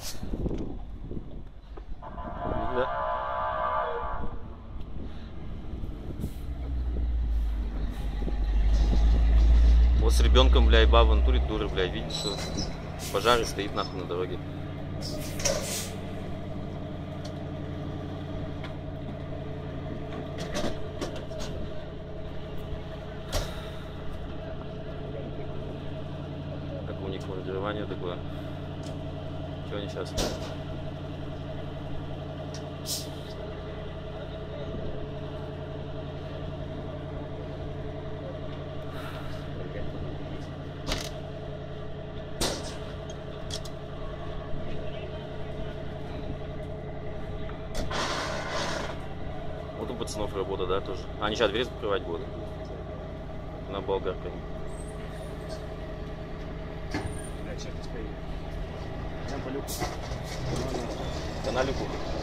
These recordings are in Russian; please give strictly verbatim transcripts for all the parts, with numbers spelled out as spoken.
Да. Вот с ребенком, бля, и баба в натуре дура, бля, видишь, что пожар стоит нахуй на дороге. Так у них командирование такое. Что они сейчас? Вот у пацанов работа, да, тоже. Они сейчас дверь закрывать будут. На болгарках. Каналику.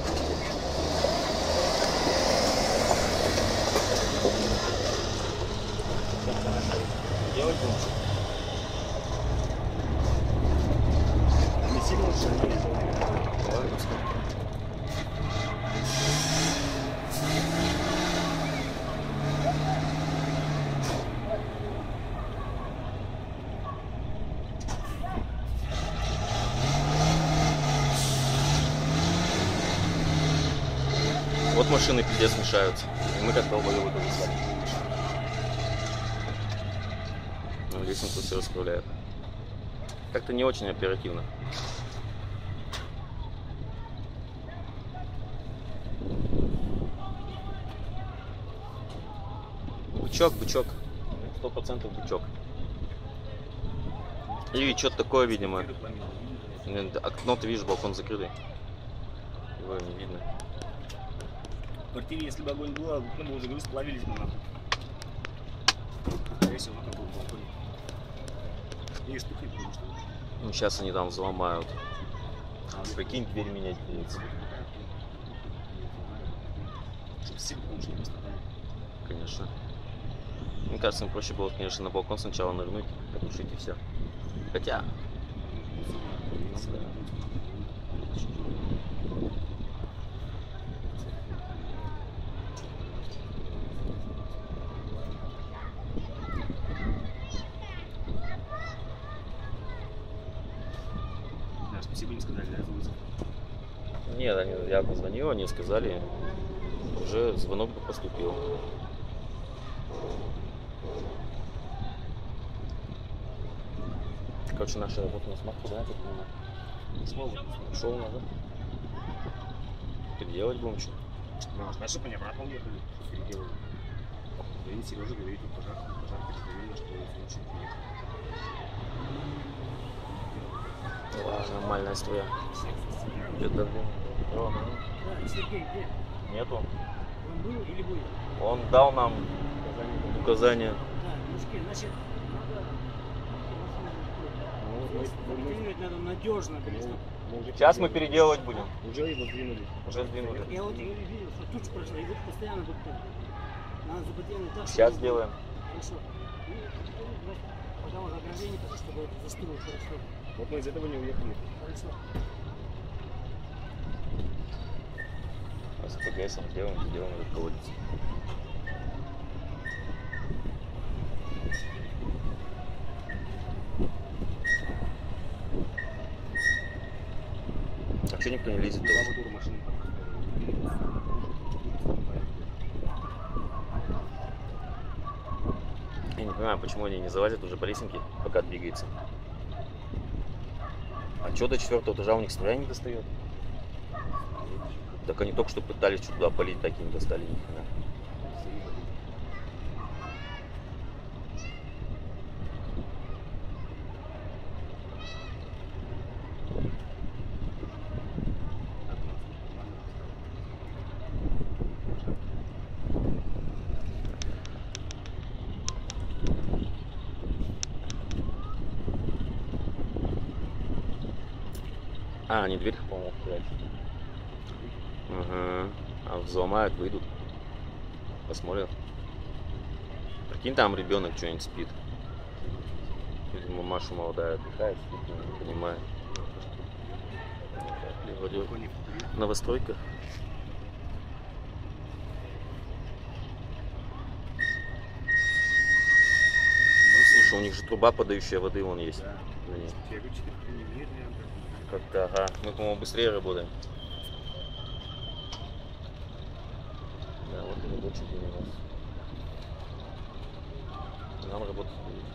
Делать лучше. Не сильно лучше, не Вот машины пиздец мешаются. И мы как долбоёбы тоже стали. Но лестницу все расправляет. Как-то не очень оперативно. Бычок, бычок. Сто процентов бычок. Или что-то такое, видимо. Окно, ты видишь, балкон закрытый. Его не видно. В квартире, если бы огонь был, окно бы уже, говорю, сплавились бы нахуй. Скорее всего, на каком балконе. И штуки, потому что... Ну, сейчас они там взломают. А, прикинь, дверь менять придется. Чтобы сильно, потому что не пострадали. Конечно. Мне кажется, им проще было, конечно, на балкон сначала нырнуть, потушить и все. Хотя... Да, спасибо не сказали, да, за вызов? Нет, они, я позвонил, они сказали, уже звонок поступил. Короче, наша работа на смарку, да, так понимаю. Слово. Шел назад. Переделать будем что? Ну, а чтобы они обратно уехали, что переделали. Говорит, Сережа говорит, тут пожар, пожар переговорили, что лучше приехать. Ладно, нормальная история. Это Да, Сергей, где? Нету. Он был или будет? Он дал нам указание. Да, мужики, значит, надо... Передвинуть надо надежно, блин. Сейчас мы переделывать будем. Уже его сдвинули. Уже сдвинули. Я вот видел, что туча прошла, и вот постоянно вот так. Надо запотелить так, Сейчас чтобы- сделаем. Хорошо. И, пока уже ограждение, чтобы это застыло хорошо. Вот мы из этого не уехали. Хорошо. А с ПГСом сделаем, сделаем этот колодец. А что никто не лезет? Я не понимаю, почему они не залазят уже по лесенке, пока двигается. А что до четвертого этажа у них строя не достает? Так они только что пытались что туда полить, так и не достали ни хрена. А, они дверь, по-моему, прячут. Ага. А взломают, выйдут. Посмотрят. Прикинь, там ребенок что-нибудь спит. Видимо, Маша молодая отдыхает, спит, не понимает. Вроде Далеко не повторил. новостройка. Слушай, у них же труба, подающая воды, вон есть. Да. На ней. Я говорю, что не медленно. Как-то, ага. Мы, по-моему, быстрее работаем. Да, вот и рабочий день у нас. Нам работать будет.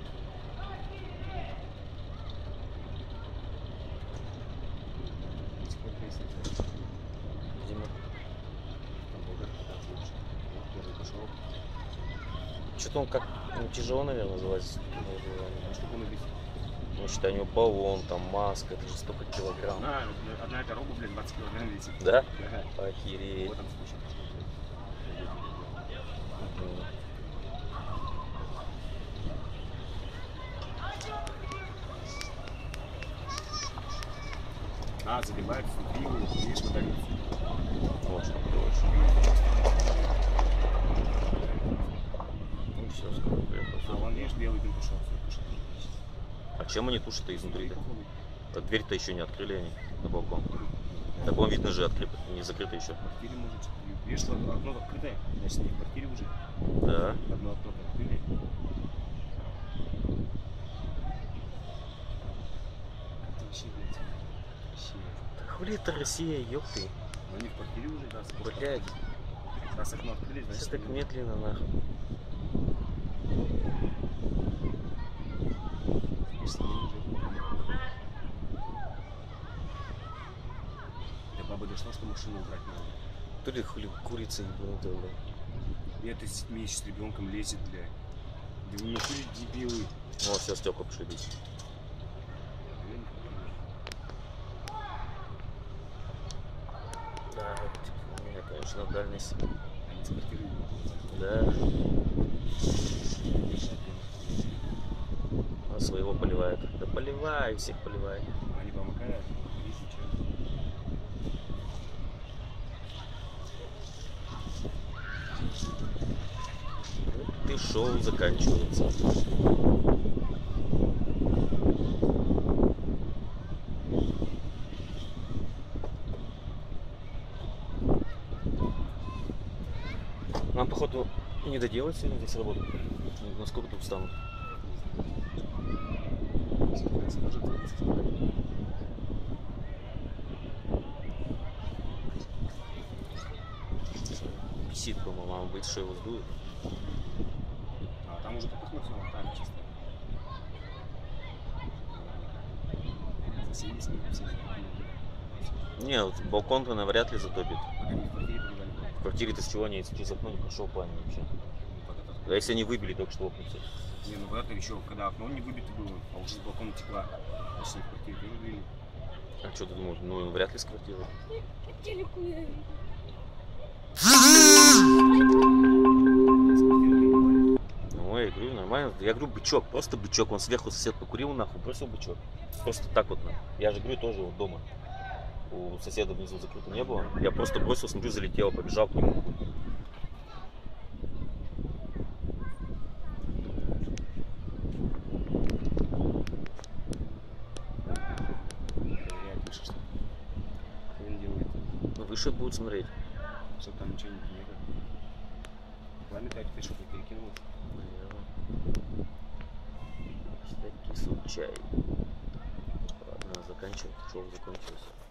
Сколько есть? Зима. Там Болгар отлично. Вот тоже пошел. Что-то он как ну, тяжело, наверное, залазить. А что было бить? Ну, считай, у него баллон, там маска, это же столько килограмм. На, одна эта роба, блин, двадцать килограмм весит. Да? Да. Охереть. В этом случае. Мгм. А, забивает внутри, видишь, выдавится. Вот что короче. Ну все, скоро приехал. А вон, видишь, белый дым пошел, все пошел. А чем они тушат-то изнутри-то? А дверь-то еще не открыли они на балкон. Так вон видно же открыто, не закрыто еще. В квартире может. Видишь, что окно открытое, значит, не в квартире уже. Да. Одно окно открыли. Это вообще, блядь, вообще. Да хули это Россия, ёпты. Но они в квартире уже, да, с- Блядь, раз окно открыли, значит, все так они- медленно нахуй. значит, они уже- До бабы дошло, что машину убрать надо. То ли хули курица ебанутая, бля. И это с детьми с ребенком лезет, блядь. Да вы нахуй дебилы. Ну, все, стекла пошли бить. Да, у меня, конечно, дальность. Они с квартиры не Да. А своего поливает. Да поливай, всех поливай. Они помогают, изучают. Вот и шоу заканчивается. Нам, походу, не доделать сегодня здесь работу. Насколько тут встанут? Скажет, Писит, по-моему, мама будет, что его сдует. а там уже потухло все, там чисто. Соседи с ним все. Не, вот балкон-то навряд ли затопит. Они в квартире поливали. В квартире-то с чего они через окно не прошел пламя вообще? А если они выбили только что окна все? Не, ну когда-то еще, когда окно не выбито было, а уже с балкона текла. Значит, в квартире тоже выбили. А что ты думаешь? Ну, вряд ли с квартиры. Телеку я видел. С квартиры выбивали. Ну, я говорю, нормально. Я говорю, бычок, просто бычок. Он сверху сосед покурил, нахуй, бросил бычок. Просто так вот, нахуй. Я же говорю, тоже вот дома. У соседа внизу закрыто не было. Я просто бросил, смотрю, залетел, побежал к нему. Проверяют выше, что хрен делает. Ну, выше будут смотреть. Чтобы там ничего не нет. Пламя так ты что-то перекинулось. Таки случай. Ладно, заканчивать. Шоу закончилось.